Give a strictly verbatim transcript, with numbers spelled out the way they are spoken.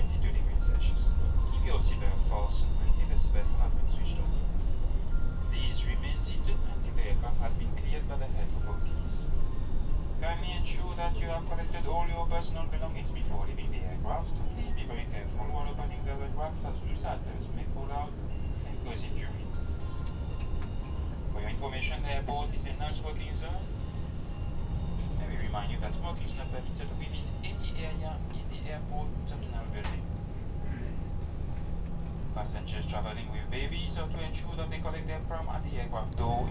forty-two degrees Celsius. Keep your seatbelt fastened until the vessel has been switched off. Please remain seated until the aircraft has been cleared by the head authorities. Kindly ensure that you have collected all your personal belongings before leaving the aircraft. Please be very careful while opening the red racks, as loose items may fall out and cause injury. For your information, the airport is a non-smoking zone. Let me remind you that smoking is not permitted within any area in the airport terminal building. Passengers traveling with babies are to ensure that they collect their pram at the aircraft door